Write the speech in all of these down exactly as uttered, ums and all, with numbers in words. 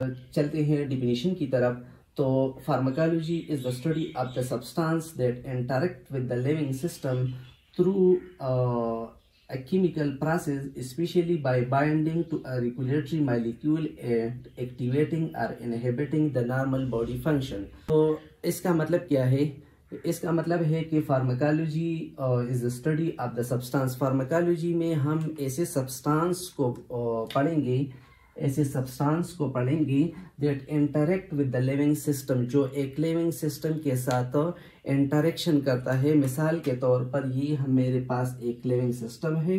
चलते हैं डिफिनीशन की तरफ। तो pharmacology is the study of the substance that interact with the living system through a chemical process, especially by binding to a regulatory molecule and activating or inhibiting the normal body function। तो इसका मतलब क्या है? इसका मतलब है कि pharmacology is the study of the substance. Pharmacology में हम ऐसे सब्सटेंस को uh, पढ़ेंगे ऐसे सब्सटेंस को पढ़ेंगे that interact with the living system, जो एक लिविंग सिस्टम के साथ इंटरेक्शन करता है। मिसाल के तौर पर ये हम मेरे पास एक लिविंग सिस्टम है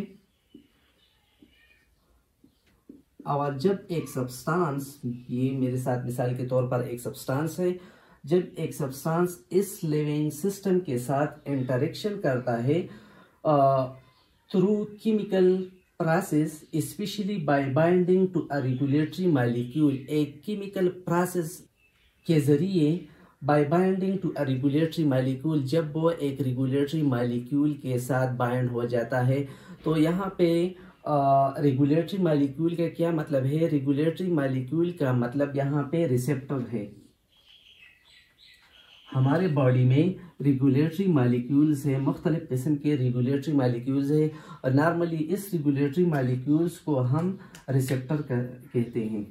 और जब एक सब्सटेंस, ये मेरे साथ मिसाल के तौर पर एक सब्सटेंस है, जब एक सब्सटेंस इस लिविंग सिस्टम के साथ इंटरेक्शन करता है through chemical process, especially by binding to a regulatory molecule, एक केमिकल प्रोसेस के जरिए by binding to a regulatory molecule, जब वो एक रेगुलेटरी मॉलिक्यूल के साथ बाइंड हो जाता है। तो यहाँ पे रेगुलेटरी मॉलिक्यूल का क्या मतलब है? रेगुलेटरी मॉलिक्यूल का मतलब यहाँ पे रिसेप्टर है। हमारे बॉडी में रेगुलेटरी मालिक्यूल्स है, मुख्तलिफ किस्म के रेगुलेटरी मालिक्यूल्स है और नॉर्मली इस रेगुलेटरी मालिक्यूल्स को हम रिसेप्टर कहते हैं।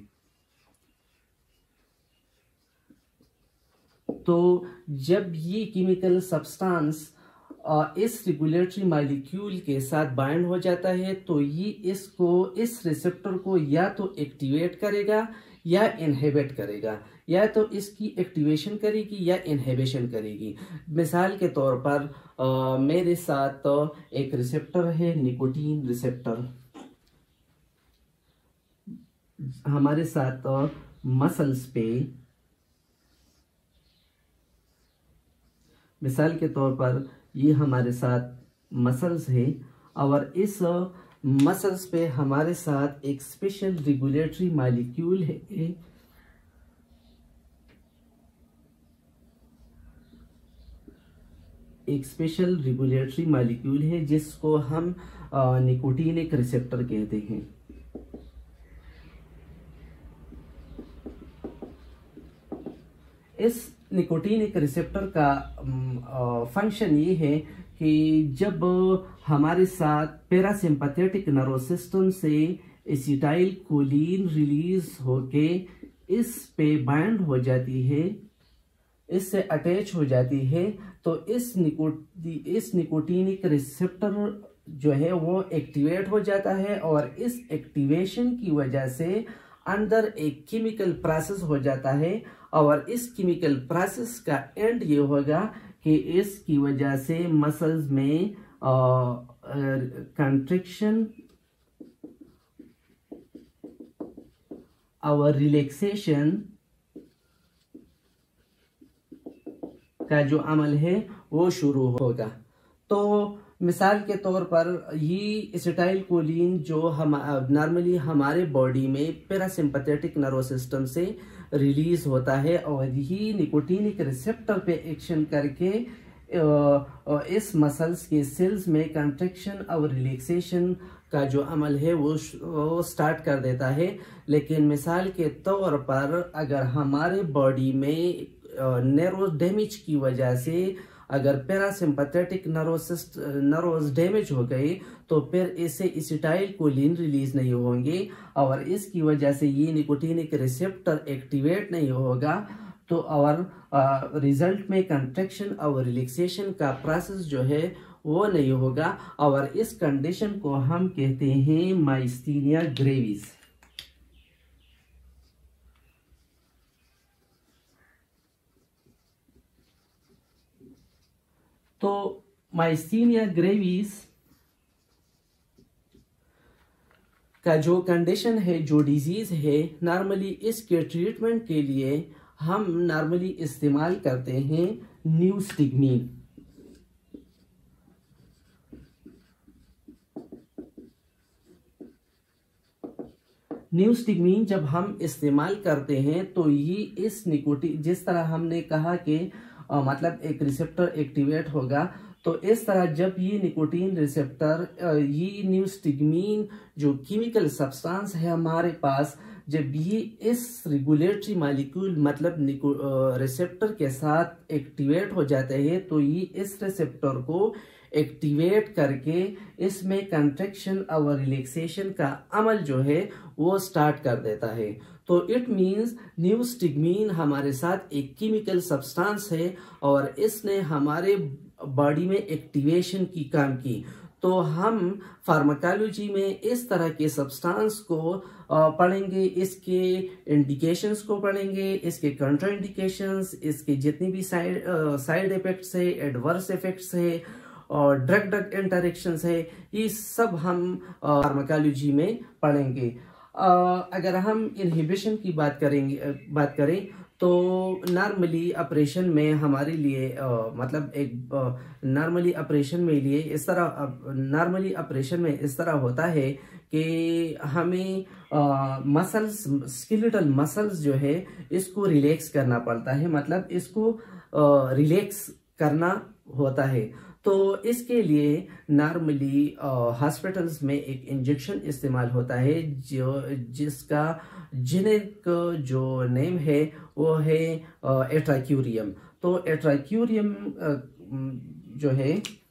तो जब ये केमिकल सब्सटेंस इस रेगुलेटरी मालिक्यूल के साथ बाइंड हो जाता है तो ये इसको इस रिसेप्टर को या तो एक्टिवेट करेगा या इनहिबिट करेगा, या तो इसकी एक्टिवेशन करेगी या इनहिबिशन करेगी। मिसाल के तौर पर आ, मेरे साथ तो एक रिसेप्टर है, निकोटीन रिसेप्टर। हमारे साथ तो मसल्स पे, मिसाल के तौर पर ये हमारे साथ मसल्स है और इस मसल्स पे हमारे साथ एक स्पेशल रेगुलेटरी मॉलिक्यूल है, एक स्पेशल रेगुलेटरी मॉलिक्यूल है जिसको हम निकोटीनिक रिसेप्टर कहते हैं। इस निकोटीनिक रिसेप्टर का फंक्शन ये है कि जब हमारे साथ पैरासिम्पैथेटिक नर्वस सिस्टम से एसिटाइल कोलिन रिलीज होके इस पे बाइंड हो जाती है, इससे अटैच हो जाती है, तो इस निकोटी इस निकोटीनिक रिसेप्टर जो है वो एक्टिवेट हो जाता है और इस एक्टिवेशन की वजह से अंदर एक केमिकल प्रोसेस हो जाता है और इस केमिकल प्रोसेस का एंड ये होगा कि इसकी वजह से मसल्स में कंट्रैक्शन और रिलैक्सेशन का जो अमल है वो शुरू होगा। तो मिसाल के तौर पर ये एसिटाइल कोलिन जो हम नॉर्मली हमारे बॉडी में पैरासिम्पैथेटिक नर्वस सिस्टम से रिलीज होता है और यही निकोटीनिक रिसेप्टर पे एक्शन करके इस मसल्स के सेल्स में कंट्रैक्शन और रिलैक्सेशन का जो अमल है वो वो स्टार्ट कर देता है। लेकिन मिसाल के तौर पर अगर हमारे बॉडी में नर्व डैमेज की वजह से अगर पैरासिम्पैथेटिक नर्वस नर्वस डैमेज हो गए तो फिर इससे एसिटाइल कोलिन रिलीज नहीं होंगे और इसकी वजह से ये निकोटीनिक रिसेप्टर एक्टिवेट नहीं होगा। तो और रिजल्ट में कंट्रैक्शन और रिलैक्सेशन का प्रोसेस जो है वो नहीं होगा और इस कंडीशन को हम कहते हैं माइस्थीनिया ग्रेविस। तो माइस्थीनिया ग्रेविस का जो कंडीशन है, जो डिजीज है, नॉर्मली इसके ट्रीटमेंट के लिए हम नॉर्मली इस्तेमाल करते हैं न्यूस्टिग्मीन। न्यूस्टिग्मीन जब हम इस्तेमाल करते हैं तो ये इस निकोटीन, जिस तरह हमने कहा कि आ, मतलब एक रिसेप्टर एक्टिवेट होगा, तो इस तरह जब ये निकोटीन रिसेप्टर, ये न्यूस्टिग्मीन जो केमिकल सब्सटेंस है हमारे पास, जब ये इस रेगुलेटरी मॉलिक्यूल मतलब रिसेप्टर के साथ एक्टिवेट हो जाते हैं तो ये इस रिसेप्टर को एक्टिवेट करके इसमें कंट्रैक्शन और रिलैक्सेशन का अमल जो है वो स्टार्ट कर देता है। तो इट मींस न्यूस्टिग्मीन हमारे साथ एक केमिकल सब्सटेंस है और इसने हमारे बॉडी में एक्टिवेशन की काम की। तो हम फार्माकोलॉजी में इस तरह के सब्सटेंस को पढ़ेंगे, इसके इंडिकेशंस को पढ़ेंगे, इसके कंट्रा इंडिकेशंस, इसके जितनी भी साइड साइड इफेक्ट्स है, एडवर्स इफेक्ट्स है और ड्रग ड्रग इंटरेक्शंस है, ये सब हम फार्माकोलॉजी में पढ़ेंगे। अगर हम इनहिबिशन की बात करेंगे बात करें तो नॉर्मली ऑपरेशन में हमारे लिए आ, मतलब एक नॉर्मली ऑपरेशन में लिए इस तरह नॉर्मली ऑपरेशन में इस तरह होता है कि हमें मसल्स स्केलेटल मसल्स जो है इसको रिलैक्स करना पड़ता है, मतलब इसको रिलैक्स करना होता है। तो इसके लिए नॉर्मली हॉस्पिटल्स में एक इंजेक्शन इस्तेमाल होता है जो जिसका जेनेरिक जो नेम है वो है एट्राक्यूरियम। तो एट्राक्यूरियम जो है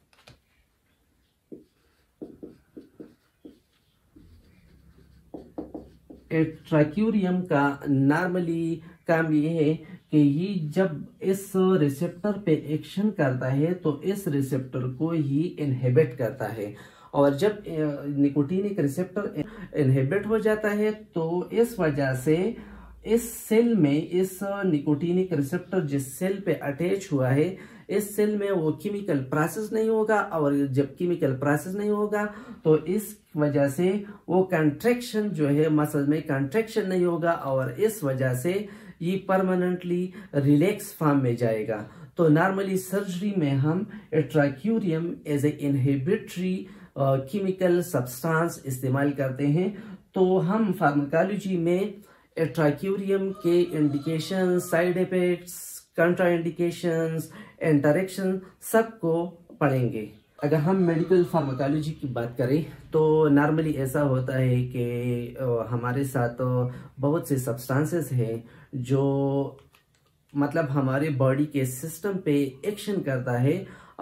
एट्राक्यूरियम का नॉर्मली काम ये है कि ये जब इस रिसेप्टर पे एक्शन करता है तो इस रिसेप्टर को ही इनहिबिट करता है, और जब निकोटिनिक रिसेप्टर इनहिबिट हो जाता है तो इस वजह से इस सेल में इस निकोटिनिक रिसेप्टर जिस सेल पे अटैच हुआ है इस सेल में वो केमिकल प्रोसेस नहीं होगा, और जब केमिकल प्रोसेस नहीं होगा तो इस वजह से वो कंट्रैक्शन जो है मसल में कंट्रैक्शन नहीं होगा और इस वजह से ये परमानेंटली रिलैक्स फॉर्म में जाएगा। तो नॉर्मली सर्जरी में हम atracurium as a inhibitory chemical substance इस्तेमाल करते हैं। तो हम फार्माकोलॉजी में एट्राक्यूरियम के indication, side effects, contraindications, interaction सबको पढ़ेंगे। अगर हम मेडिकल फार्माकोलॉजी की बात करें तो नॉर्मली ऐसा होता है कि हमारे साथ बहुत से सब्सटेंसेस हैं जो मतलब हमारे बॉडी के सिस्टम पे एक्शन करता है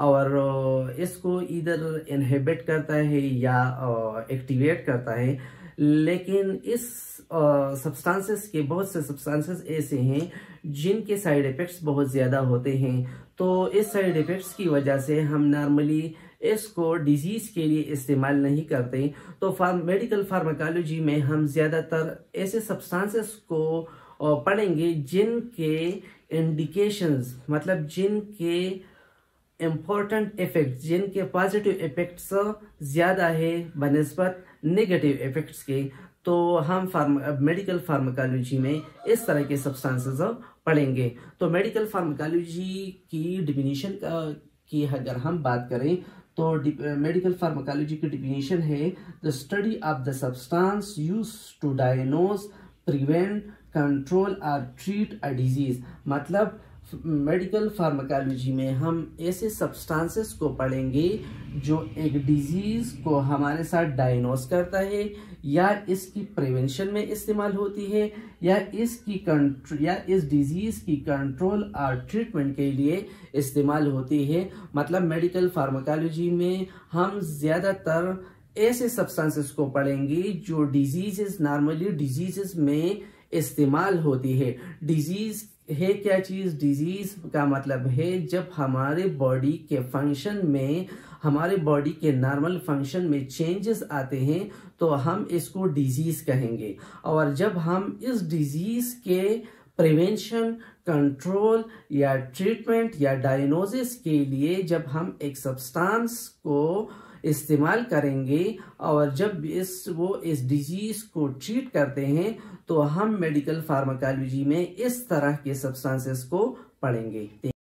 और इसको इधर इनहिबिट करता है या एक्टिवेट करता है। लेकिन इस सब्सटेंसेस के बहुत से सब्सटेंसेस ऐसे हैं जिनके साइड इफेक्ट्स बहुत ज़्यादा होते हैं। तो इस साइड इफेक्ट्स की वजह से हम नॉर्मली इसको डिजीज के लिए इस्तेमाल नहीं करते। तो फार्म मेडिकल फार्माकोलॉजी में हम ज़्यादातर ऐसे सब्सटेंसेस को पढ़ेंगे जिनके इंडिकेशंस मतलब जिनके इम्पोर्टेंट इफेक्ट्स, जिनके पॉजिटिव इफेक्ट्स ज़्यादा है बनिस्बत नेगेटिव इफेक्ट्स के। तो हम फार्मा मेडिकल फार्माकोलॉजी में इस तरह के सब्सटेंसेस पढ़ेंगे। तो मेडिकल फार्माकोलॉजी की डिफिनीशन की अगर हम बात करें तो मेडिकल फार्माकोलॉजी की डिफिनीशन है the study of the substance used to diagnose, prevent, control और ट्रीट अ डिजीज। मतलब मेडिकल फार्माकोलॉजी में हम ऐसे सब्सटेंसेस को पढ़ेंगे जो एक डिजीज को हमारे साथ डायग्नोस करता है या इसकी प्रिवेंशन में इस्तेमाल होती है या इसकी कंट्रोल या इस डिजीज की कंट्रोल और ट्रीटमेंट के लिए इस्तेमाल होती है। मतलब मेडिकल फार्माकोलॉजी में हम ज़्यादातर ऐसे सब्सटेंसेस को पढ़ेंगे जो डिजीजेस नॉर्मली डिजीजेस में इस्तेमाल होती है। डिजीज है क्या चीज़? डिजीज का मतलब है जब हमारे बॉडी के फंक्शन में हमारे बॉडी के नॉर्मल फंक्शन में चेंजेस आते हैं तो हम इसको डिजीज कहेंगे। और जब हम इस डिजीज के प्रिवेंशन, कंट्रोल या ट्रीटमेंट या डायग्नोसिस के लिए जब हम एक सब्सटेंस को इस्तेमाल करेंगे और जब इस वो इस डिजीज को ट्रीट करते हैं तो हम मेडिकल फार्माकोलॉजी में इस तरह के सब्सटेंसेस को पढ़ेंगे।